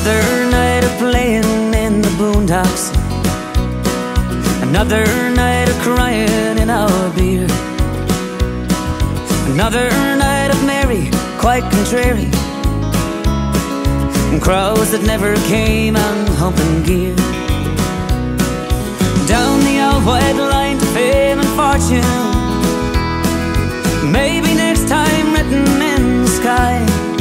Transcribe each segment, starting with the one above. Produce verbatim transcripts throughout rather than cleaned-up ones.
Another night of playing in the boondocks, another night of crying in our beer, another night of merry, quite contrary, and crowds that never came and humping gear. Down the old white line to fame and fortune, maybe next time written in the sky.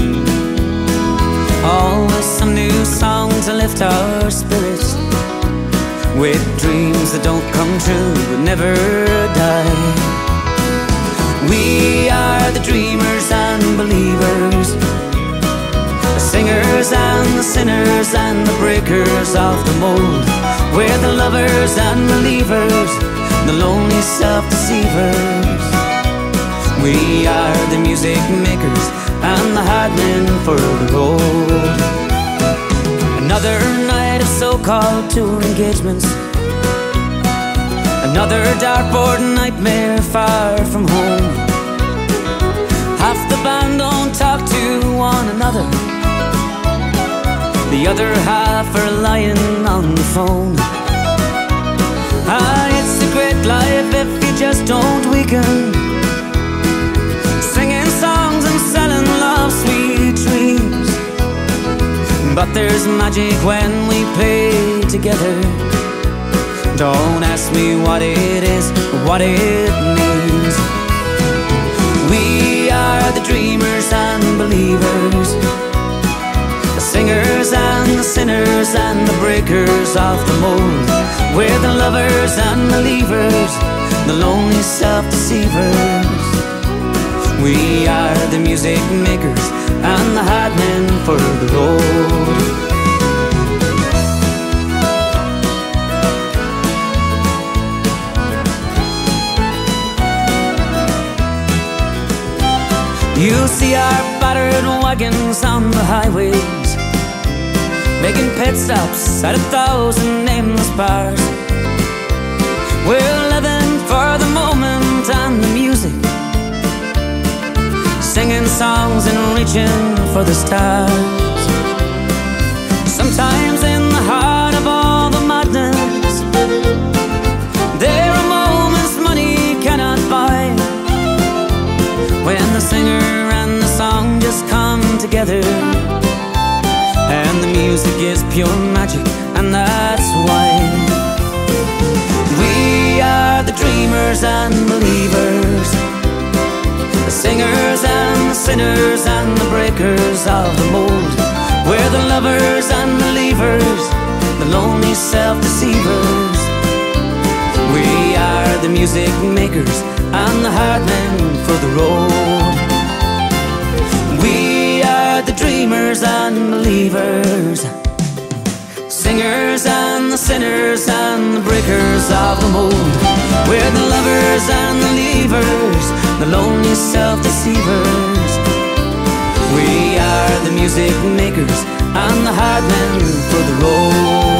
Always some new song to lift our spirits, with dreams that don't come true but never die. We are the dreamers and believers, the singers and the sinners and the breakers of the mold. We're the lovers and believers, the lonely self-deceivers. We are the music makers and the hard men for the road. Another night of so-called tour engagements, another dartboard nightmare far from home. Half the band don't talk to one another, the other half are lying on the phone. Ah, it's a great life if you just don't weaken, singing songs and selling love sweet dreams. But there's magic when we play together. Don't ask me what it is, what it means. We are the dreamers and believers, the singers and the sinners and the breakers of the mold. We're the lovers and believers, the lonely self-deceivers. We are the music makers and the hard men for the road. You see our battered wagons on the highways, making pit stops at a thousand nameless bars. We're living for the moment and the music, singing songs and reaching for the stars. Sometimes in the heart of all the madness, there are moments money cannot buy, when the singer and the song just come together, and the music is pure magic, and that's why. We are the dreamers and believers, the singers and the sinners and the breakers of the mold. We're the lovers and believers, the lonely self-deceivers. We are the music makers and the hard men for the road. We are the dreamers and believers, singers and the sinners and the breakers of the mold. We're the lovers and the leavers, the lonely self-deceivers. We are the music makers and the hard men for the road.